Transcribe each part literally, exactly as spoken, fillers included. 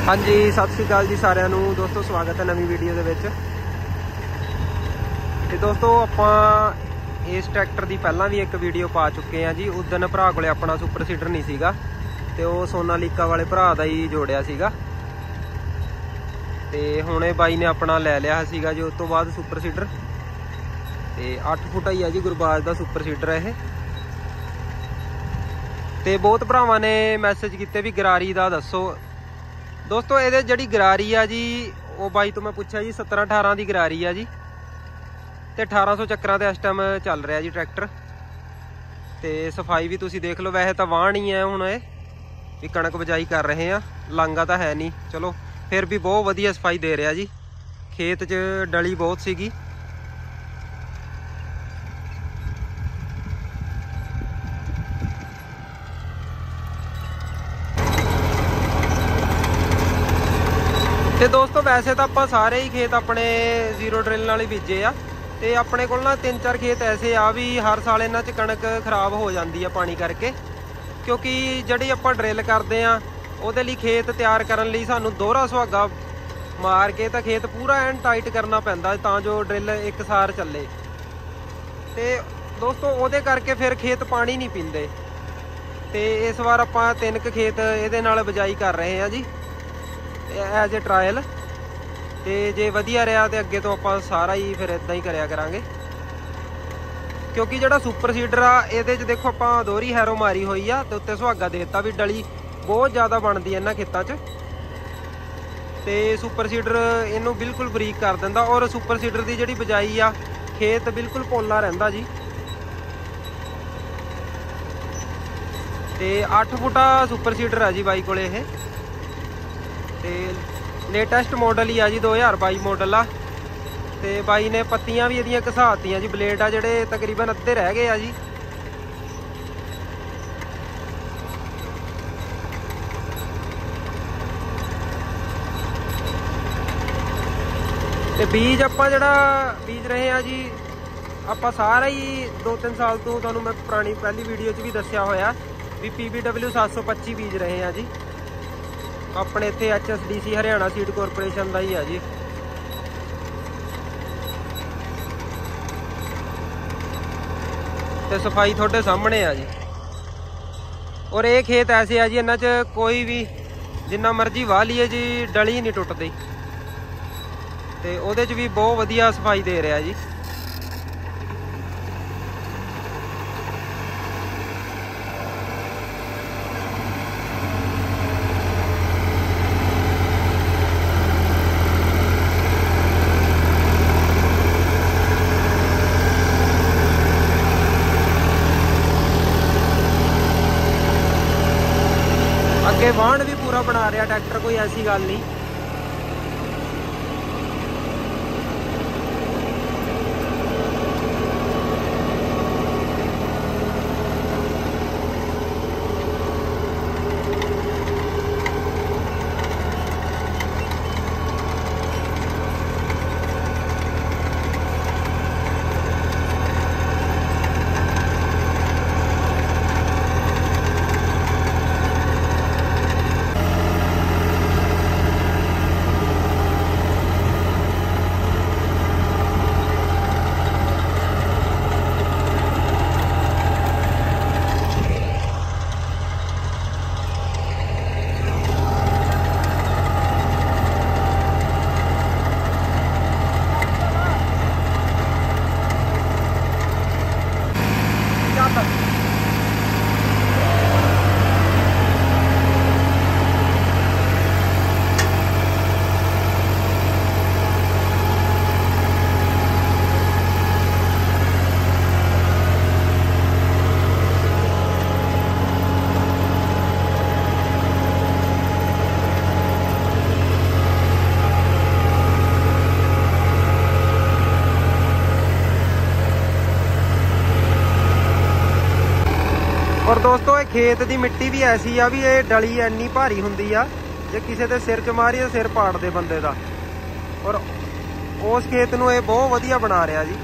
हाँ जी, सत श्री अकाल जी सारिਆਂ ਨੂੰ दोस्तों, स्वागत है नवी वीडियो ਦੇ ਵਿੱਚ। ਤੇ ਦੋਸਤੋ ਆਪਾਂ ਇਸ ਟਰੈਕਟਰ ਦੀ ਪਹਿਲਾਂ ਵੀ ਇੱਕ ਵੀਡੀਓ ਪਾ ਚੁੱਕੇ ਆ ਜੀ। ਉਦੋਂ ਭਰਾ ਕੋਲੇ ਆਪਣਾ ਸੁਪਰ ਸੀਡਰ ਨਹੀਂ ਸੀਗਾ ਤੇ ਉਹ ਸੋਨਾਲੀਕਾ ਵਾਲੇ ਭਰਾ ਦਾ ਹੀ ਜੋੜਿਆ ਸੀਗਾ ਤੇ ਹੁਣ ਇਹ ਬਾਈ ਨੇ ਆਪਣਾ ਲੈ ਲਿਆ ਸੀਗਾ ਜੀ। ਉਸ ਤੋਂ ਬਾਅਦ ਸੁਪਰ ਸੀਡਰ ਤੇ ਅੱਠ ਫੁੱਟ ਹੀ ਆ ਜੀ ਗੁਰਬਾਜ ਦਾ ਸੁਪਰ ਸੀਡਰ ਇਹ। ਤੇ ਬਹੁਤ ਭਰਾਵਾਂ ਨੇ ਮੈਸੇਜ ਕੀਤੇ ਵੀ ਗਰਾਰੀ ਦਾ ਦੱਸੋ दोस्तों। ये जी गरारी आ जी वो बाई तो मैं पूछा जी सत्रह अठारह की गरारी आ जी तो अठारह सौ चक्कर से इस टाइम चल रहा जी ट्रैक्टर। तो सफाई भी तुसी देख लो, वैसे तो वाहन ही है हुण ये भी कणक बजाई कर रहे हैं, लांगा तो है नहीं, चलो फिर भी बहुत वधिया सफाई दे रहा जी। खेत च डली बहुत सीगी ਤੇ ਦੋਸਤੋ ਵੈਸੇ ਤਾਂ ਆਪਾਂ ਸਾਰੇ ਹੀ ਖੇਤ ਆਪਣੇ ਜ਼ੀਰੋ ਡਰਿਲ ਨਾਲ ਹੀ ਬੀਜੇ ਆ ਤੇ ਆਪਣੇ ਕੋਲ ਨਾ ਤਿੰਨ ਚਾਰ ਖੇਤ ਐਸੇ ਆ ਵੀ ਹਰ ਸਾਲ ਇਹਨਾਂ 'ਚ ਕਣਕ ਖਰਾਬ ਹੋ ਜਾਂਦੀ ਆ ਪਾਣੀ ਕਰਕੇ, ਕਿਉਂਕਿ ਜਿਹੜੀ ਆਪਾਂ ਡਰਿਲ ਕਰਦੇ ਆ ਉਹਦੇ ਲਈ ਖੇਤ ਤਿਆਰ ਕਰਨ ਲਈ ਸਾਨੂੰ ਦੋਹਰਾ ਸੁਹਾਗਾ ਮਾਰ ਕੇ ਤਾਂ ਖੇਤ ਪੂਰਾ ਐਨ ਟਾਈਟ ਕਰਨਾ ਪੈਂਦਾ ਤਾਂ ਜੋ ਡਰਿਲ ਇੱਕ ਸਾਰ ਚੱਲੇ। ਤੇ ਦੋਸਤੋ ਉਹਦੇ ਕਰਕੇ ਫਿਰ ਖੇਤ ਪਾਣੀ ਨਹੀਂ ਪੀਂਦੇ। ਤੇ ਇਸ ਵਾਰ ਆਪਾਂ ਤਿੰਨ ਕੁ ਖੇਤ ਇਹਦੇ ਨਾਲ ਬਿਜਾਈ ਕਰ ਰਹੇ ਆ ਜੀ ਐਜ਼ ए ट्रायल। तो जे वधिया रहा तो अगे तो आप सारा ही फिर इदा ही करिया करांगे, क्योंकि जो सुपर सीडर आ ये देखो आप दोहरी हैरो मारी हुई आ तो उत्ते सुहागा देता भी डली बहुत ज़्यादा बनती है इन्होंने खेतों च। तो सुपर सीडर इनू बिल्कुल बरीक कर दिंदा और सुपर सीडर की जी बिजाई आ खेत बिल्कुल पोला रहिंदा जी। तो अठ फुटा सुपर सीडर है जी बाई कोले ये ते लेटेस्ट मॉडल ही आ जी, दो हज़ार बाई मॉडल आ। ते बाई ने पत्तियां भी इहदियां घसातियां जी, ब्लेड आ जिहड़े तकरीबन अद्धे रह गए आ जी। ते बीज आपां जिहड़ा बीज रहे आ जी आपां सारा ही दो तीन साल तो तुहानूं मैं पुरानी पहली वीडियो च भी दस्सिया होया भी पी बी डबल्यू सत्त सौ पच्ची बीज रहे आ जी अपने इत्थे H S D C Haryana seed corporation का ही है जी। तो सफाई थोड़े सामने आ जी। और ये खेत ऐसे है जी, इन्हां च कोई भी जिन्ना मर्जी वाह लीए जी डली नहीं टुटदी। तो उहदे च भी बहुत वधिया सफाई दे रहा जी। अगे वाहन भी पूरा बना रहा ट्रैक्टर, कोई ऐसी गल नहीं। और दोस्तों ये खेत की मिट्टी भी ऐसी आ भी ये डली इन्नी भारी हुंदी आ जे किसी के सिर च मारी तो सिर पाड़ दे बंदे दा। और उस खेत नूं ये बहुत वधिया बना रहा जी।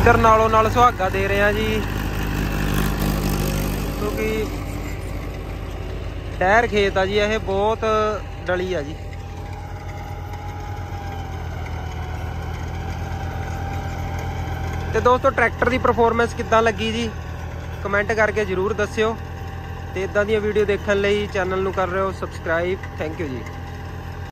इधर नालों नाल सुहागा दे रहे हैं जी, क्योंकि डैर खेत आ जी, यह बहुत डली आ जी। तो दोस्तों ट्रैक्टर की परफॉर्मेंस किद्दां लगी जी, कमेंट करके जरूर दस्सिओ। ते इदां दी वीडियो देखने लई चैनल नूं कर रहे हो सबसक्राइब। Thank you ji.